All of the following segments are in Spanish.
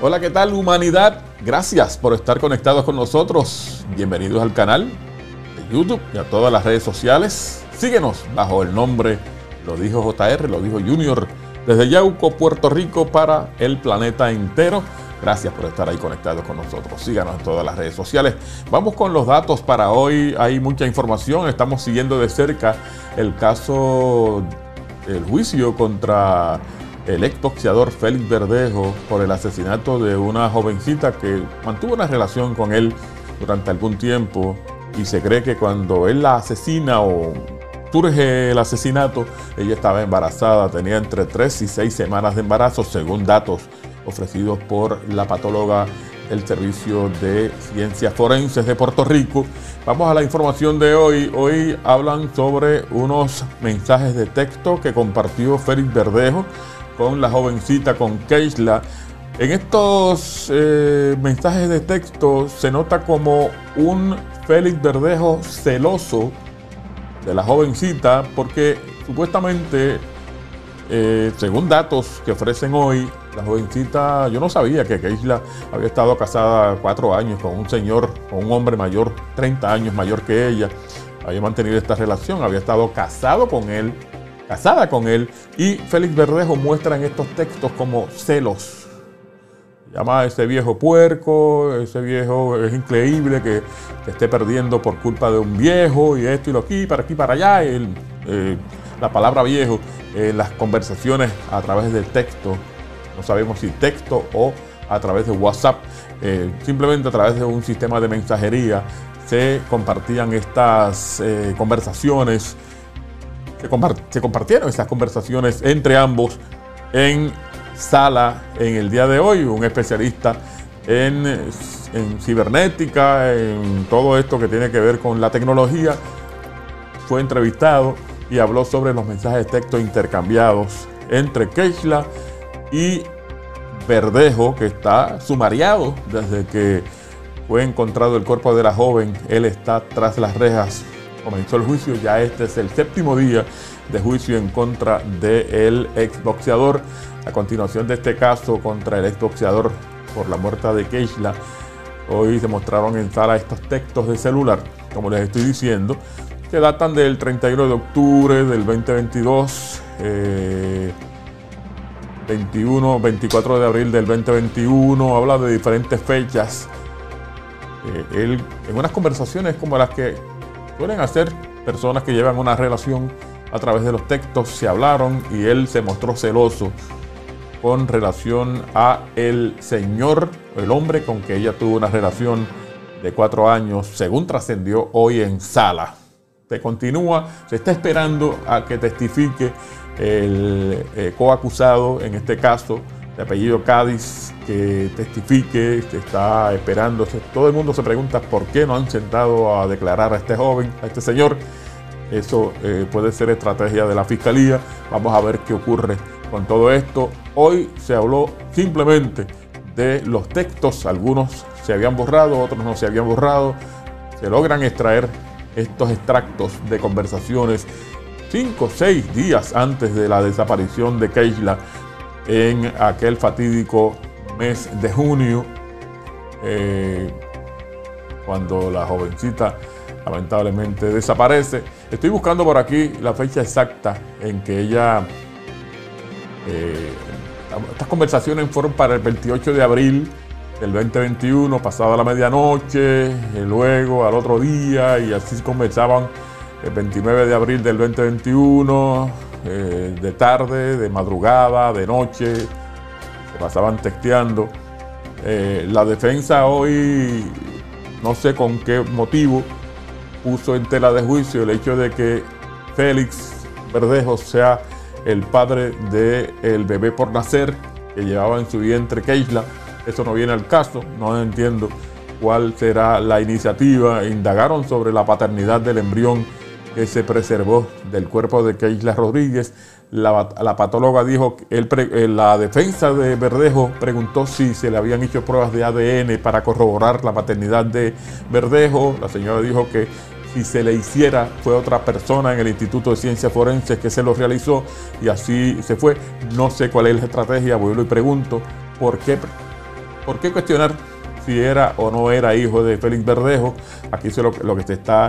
Hola, ¿qué tal, humanidad? Gracias por estar conectados con nosotros. Bienvenidos al canal de YouTube y a todas las redes sociales. Síguenos bajo el nombre Lo Dijo JR, Lo Dijo Junior, desde Yauco, Puerto Rico, para el planeta entero. Gracias por estar ahí conectados con nosotros. Síganos en todas las redes sociales. Vamos con los datos para hoy. Hay mucha información. Estamos siguiendo de cerca el caso, el juicio contra el exboxeador Félix Verdejo por el asesinato de una jovencita que mantuvo una relación con él durante algún tiempo, y se cree que cuando él la asesina o surge el asesinato, ella estaba embarazada, tenía entre 3 y 6 semanas de embarazo, según datos ofrecidos por la patóloga del Servicio de Ciencias Forenses de Puerto Rico. Vamos a la información de hoy. Hoy hablan sobre unos mensajes de texto que compartió Félix Verdejo con la jovencita, con Keishla. En estos mensajes de texto se nota como un Félix Verdejo celoso de la jovencita, porque supuestamente, según datos que ofrecen hoy, la jovencita, yo no sabía que Keishla había estado casada 4 años con un señor, con un hombre mayor, 30 años mayor que ella. Había mantenido esta relación, había estado casada con él, y Félix Verdejo muestra en estos textos como celos. Llama a ese viejo puerco, ese viejo, es increíble que esté perdiendo por culpa de un viejo, y esto y lo aquí, para allá. La palabra viejo, las conversaciones a través del texto, no sabemos si texto o a través de WhatsApp, simplemente a través de un sistema de mensajería, se compartían estas conversaciones. Se compartieron esas conversaciones entre ambos en sala en el día de hoy. Un especialista en cibernética, en todo esto que tiene que ver con la tecnología, fue entrevistado y habló sobre los mensajes de texto intercambiados entre Keishla y Verdejo, que está sumariado desde que fue encontrado el cuerpo de la joven. Él está tras las rejas. Comenzó el juicio, ya este es el 7º día de juicio en contra del exboxeador. A continuación de este caso contra el exboxeador por la muerte de Keishla, hoy se mostraron en sala estos textos de celular, como les estoy diciendo, que datan del 31 de octubre del 2022, 24 de abril del 2021, habla de diferentes fechas. Él, en unas conversaciones como las que suelen hacer personas que llevan una relación a través de los textos, se hablaron y él se mostró celoso con relación a el señor, el hombre con que ella tuvo una relación de 4 años, según trascendió hoy en sala. Se está esperando a que testifique el coacusado, en este caso de apellido Cádiz, que testifique. Se está esperando. Todo el mundo se pregunta por qué no han sentado a declarar a este joven, a este señor. Eso puede ser estrategia de la fiscalía. Vamos a ver qué ocurre con todo esto. Hoy se habló simplemente de los textos. Algunos se habían borrado, otros no se habían borrado. Se logran extraer estos extractos de conversaciones 5 o 6 días antes de la desaparición de Keishla, en aquel fatídico mes de junio, cuando la jovencita lamentablemente desaparece. Estoy buscando por aquí la fecha exacta en que ella... estas conversaciones fueron para el 28 de abril del 2021, pasada la medianoche, luego al otro día, y así conversaban el 29 de abril del 2021, de tarde, de madrugada, de noche, se pasaban texteando. La defensa hoy, no sé con qué motivo, puso en tela de juicio el hecho de que Félix Verdejo sea el padre del bebé por nacer que llevaba en su vientre Keishla. Eso no viene al caso, no entiendo cuál será la iniciativa. Indagaron sobre la paternidad del embrión que se preservó del cuerpo de Keishla Rodríguez. La patóloga dijo, la defensa de Verdejo preguntó si se le habían hecho pruebas de ADN para corroborar la paternidad de Verdejo. La señora dijo que si se le hiciera, fue otra persona en el Instituto de Ciencias Forenses que se lo realizó, y así se fue. No sé cuál es la estrategia, vuelvo y pregunto, ¿por qué ¿Por qué cuestionar si era o no era hijo de Félix Verdejo? Aquí lo que se está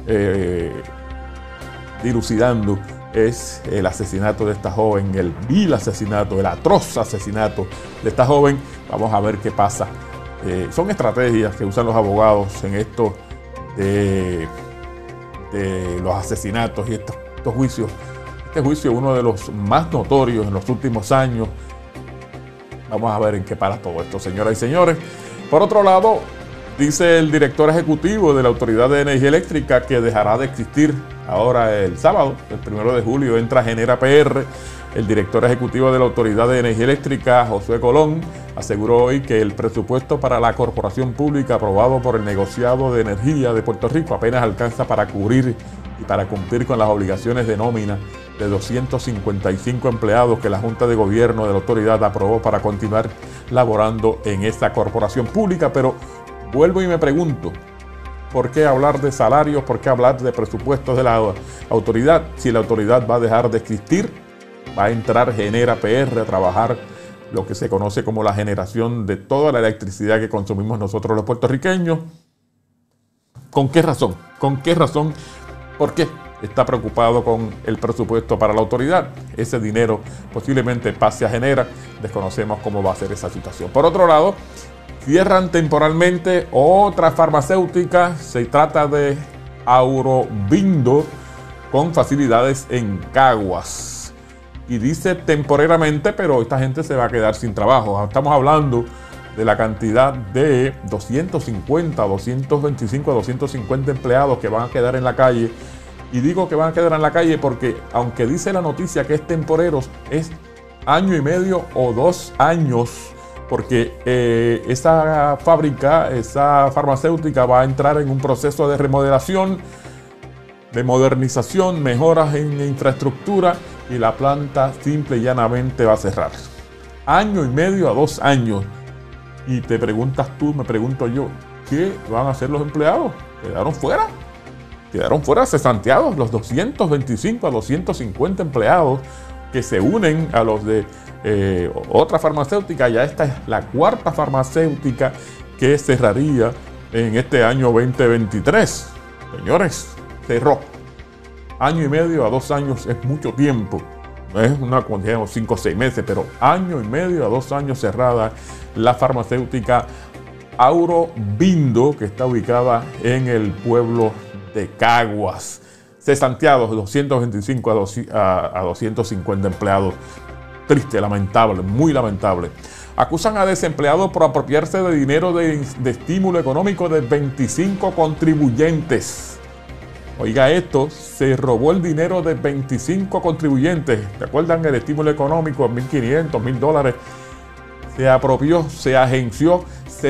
dilucidando es el asesinato de esta joven, el vil asesinato, el atroz asesinato de esta joven. Vamos a ver qué pasa. Son estrategias que usan los abogados en esto de los asesinatos y estos juicios. Este juicio es uno de los más notorios en los últimos años. Vamos a ver en qué para todo esto, señoras y señores. Por otro lado, dice el director ejecutivo de la Autoridad de Energía Eléctrica que dejará de existir ahora el sábado, el 1 de julio, entra Genera PR. El director ejecutivo de la Autoridad de Energía Eléctrica, Josué Colón, aseguró hoy que el presupuesto para la corporación pública aprobado por el negociado de energía de Puerto Rico apenas alcanza para cubrir y para cumplir con las obligaciones de nómina de 255 empleados que la Junta de Gobierno de la autoridad aprobó para continuar laborando en esta corporación pública. Pero vuelvo y me pregunto, ¿por qué hablar de salarios? ¿Por qué hablar de presupuestos de la autoridad si la autoridad va a dejar de existir? Va a entrar Genera PR a trabajar lo que se conoce como la generación de toda la electricidad que consumimos nosotros los puertorriqueños. ¿Con qué razón? ¿Con qué razón? ¿Por qué está preocupado con el presupuesto para la autoridad? Ese dinero posiblemente pase a Genera. Desconocemos cómo va a ser esa situación. Por otro lado, cierran temporalmente otra farmacéutica. Se trata de Aurobindo, con facilidades en Caguas. Y dice temporalmente, pero esta gente se va a quedar sin trabajo. Estamos hablando de la cantidad de 250, 225, 250 empleados que van a quedar en la calle. Y digo que van a quedar en la calle porque, aunque dice la noticia que es temporero, es año y medio o 2 años, porque esa fábrica, esa farmacéutica va a entrar en un proceso de remodelación, de modernización, mejoras en infraestructura, y la planta simple y llanamente va a cerrar. Año y medio a 2 años. Y te preguntas tú, me pregunto yo, ¿qué van a hacer los empleados? ¿Quedaron fuera? Quedaron fuera cesanteados los 225 a 250 empleados que se unen a los de otra farmacéutica. Ya esta es la 4ª farmacéutica que cerraría en este año 2023. Señores, cerró. Año y medio a 2 años es mucho tiempo. No es una cuantía de 5 o 6 meses, pero año y medio a 2 años cerrada la farmacéutica Aurobindo, que está ubicada en el pueblo de Caguas. Cesanteados 225 a 250 empleados. Triste, lamentable, muy lamentable. Acusan a desempleados por apropiarse de dinero de estímulo económico de 25 contribuyentes. Oiga esto, se robó el dinero de 25 contribuyentes. ¿Te acuerdan el estímulo económico? $1,500, $1,000. Se apropió, se agenció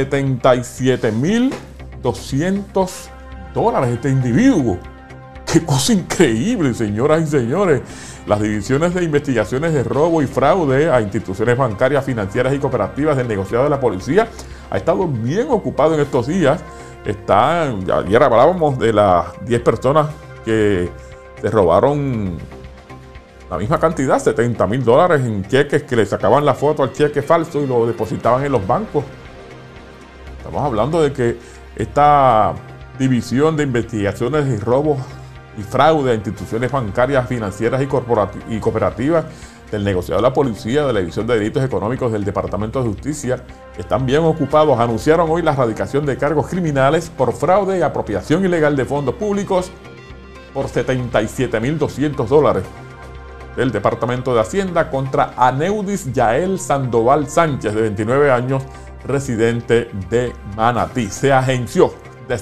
$77,200 este individuo. ¡Qué cosa increíble, señoras y señores! Las divisiones de investigaciones de robo y fraude a instituciones bancarias, financieras y cooperativas del negociado de la policía ha estado bien ocupado en estos días. Ayer hablábamos de las 10 personas que se robaron la misma cantidad, $70,000 en cheques, que le sacaban la foto al cheque falso y lo depositaban en los bancos. Estamos hablando de que esta división de investigaciones y robos y fraude a instituciones bancarias, financieras y cooperativas del negociado de la policía, de la División de Delitos Económicos del Departamento de Justicia, están bien ocupados. Anunciaron hoy la erradicación de cargos criminales por fraude y apropiación ilegal de fondos públicos por $77,200 del Departamento de Hacienda contra Aneudis Yael Sandoval Sánchez, de 29 años, residente de Manatí. Se agenció de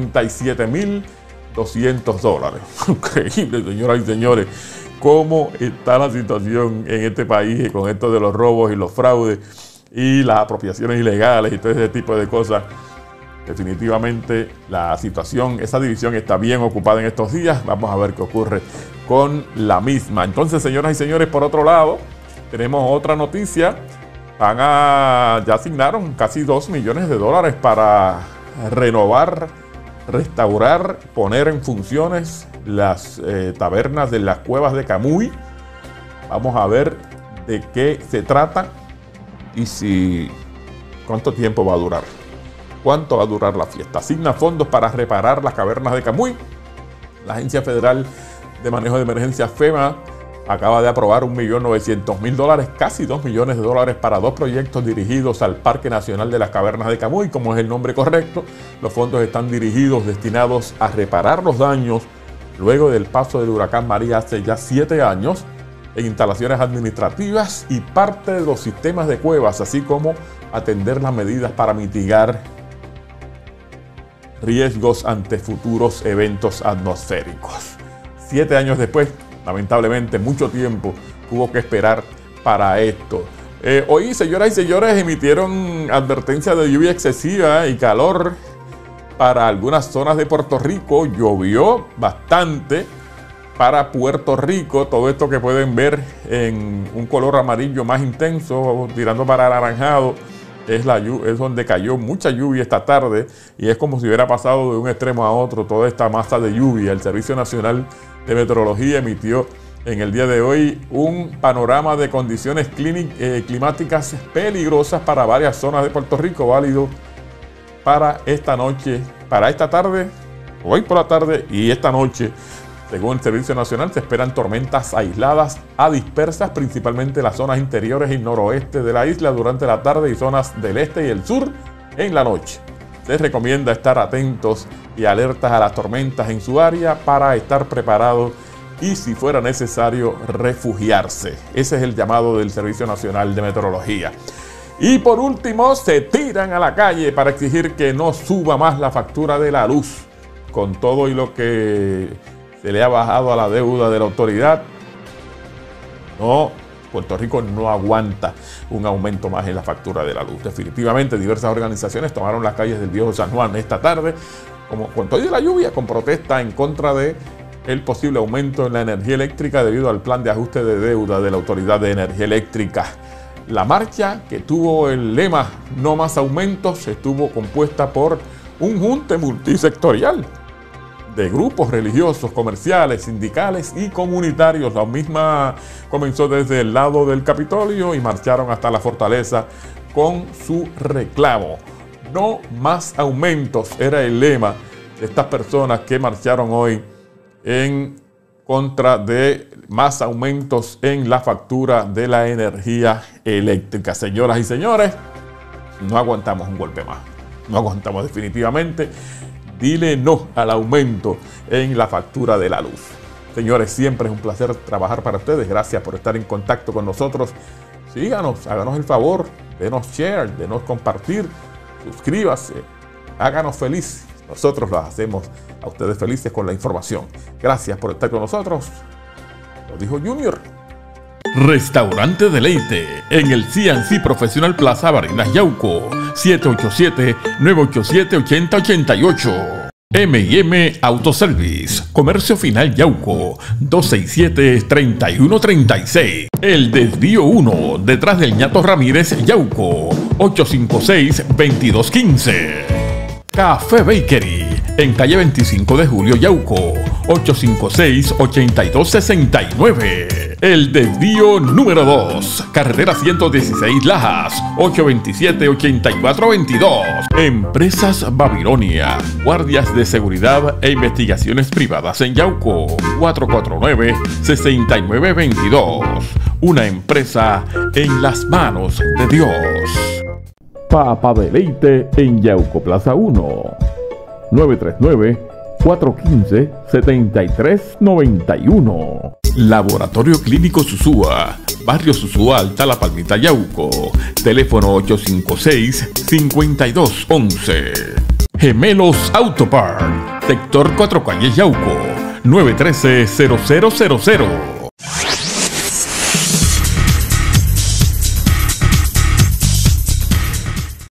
$77,200. Increíble, señoras y señores, cómo está la situación en este país con esto de los robos y los fraudes y las apropiaciones ilegales y todo ese tipo de cosas. Definitivamente la situación, esa división está bien ocupada en estos días. Vamos a ver qué ocurre con la misma. Entonces, señoras y señores, por otro lado, tenemos otra noticia. Ya asignaron casi $2 millones para renovar, restaurar, poner en funciones las tabernas de las cuevas de Camuy. Vamos a ver de qué se trata y si ¿Cuánto tiempo va a durar? ¿Cuánto va a durar la fiesta? Asigna fondos para reparar las cavernas de Camuy. La Agencia Federal de Manejo de Emergencias FEMA acaba de aprobar $1.900.000, casi $2 millones para dos proyectos dirigidos al Parque Nacional de las Cavernas de Camuy, como es el nombre correcto. Los fondos están destinados a reparar los daños luego del paso del huracán María hace ya 7 años en instalaciones administrativas y parte de los sistemas de cuevas, así como atender las medidas para mitigar riesgos ante futuros eventos atmosféricos. 7 años después, lamentablemente, mucho tiempo hubo que esperar para esto. Hoy, señoras y señores, emitieron advertencia de lluvia excesiva y calor para algunas zonas de Puerto Rico. Llovió bastante para Puerto Rico. Todo esto que pueden ver en un color amarillo más intenso, tirando para anaranjado, es donde cayó mucha lluvia esta tarde, y es como si hubiera pasado de un extremo a otro toda esta masa de lluvia. El Servicio Nacional de Meteorología emitió en el día de hoy un panorama de condiciones climáticas peligrosas para varias zonas de Puerto Rico, válido para esta noche, para esta tarde, hoy por la tarde y esta noche. Según el Servicio Nacional, se esperan tormentas aisladas a dispersas, principalmente en las zonas interiores y noroeste de la isla durante la tarde y zonas del este y el sur en la noche. Se recomienda estar atentos y alertas a las tormentas en su área para estar preparados y, si fuera necesario, refugiarse. Ese es el llamado del Servicio Nacional de Meteorología. Y por último, se tiran a la calle para exigir que no suba más la factura de la luz, con todo y lo que se le ha bajado a la deuda de la autoridad. No, Puerto Rico no aguanta un aumento más en la factura de la luz. Definitivamente, diversas organizaciones tomaron las calles del Viejo San Juan esta tarde, como con todo y la lluvia, con protesta en contra de el posible aumento en la energía eléctrica debido al plan de ajuste de deuda de la Autoridad de Energía Eléctrica. La marcha, que tuvo el lema "No más aumentos", estuvo compuesta por un junte multisectorial de grupos religiosos, comerciales, sindicales y comunitarios. La misma comenzó desde el lado del Capitolio y marcharon hasta la fortaleza con su reclamo. No más aumentos era el lema de estas personas que marcharon hoy en contra de más aumentos en la factura de la energía eléctrica. Señoras y señores, no aguantamos un golpe más. No aguantamos definitivamente. Dile no al aumento en la factura de la luz. Señores, siempre es un placer trabajar para ustedes. Gracias por estar en contacto con nosotros. Síganos, háganos el favor, denos share, denos compartir, suscríbase, háganos feliz. Nosotros los hacemos a ustedes felices con la información. Gracias por estar con nosotros. Lo dijo Junior. Restaurante Deleite en el C&C Profesional Plaza Barinas Yauco, 787-987-8088. M&M Autoservice, Comercio Final Yauco, 267-3136. El Desvío 1, detrás del Ñato Ramírez Yauco, 856-2215. Café Bakery, en calle 25 de Julio Yauco, 856-8269. El Desvío número 2, carretera 116 Lajas, 827-8422. Empresas Babilonia, guardias de seguridad e investigaciones privadas en Yauco, 449-6922. Una empresa en las manos de Dios. Papa Deleite en Yauco Plaza 1, 939-415-7391. Laboratorio Clínico Susúa, Barrio Susúa Alta, La Palmita, Yauco. Teléfono 856-5211. Gemelos Autopart, sector 4 Calles, Yauco, 913-0000.